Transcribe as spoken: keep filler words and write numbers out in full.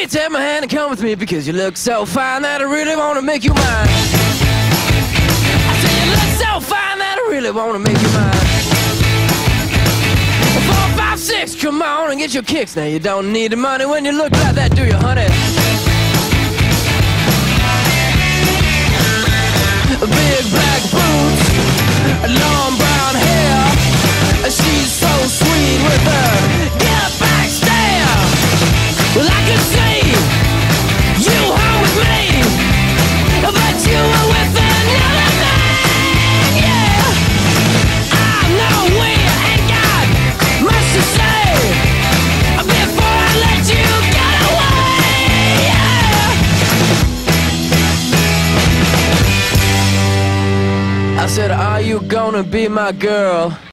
Hey, take my hand and come with me because you look so fine that I really wanna make you mine. I said you look so fine that I really wanna make you mine. Four, five, six, come on and get your kicks. Now you don't need the money when you look like that, do you, honey? Big black boots, long brown hair. She's so sweet with her get back stare. Well, I could see you home with me, but you were with another man, yeah. I know we ain't got much to say before I let you get away, yeah. I said, are you gonna be my girl?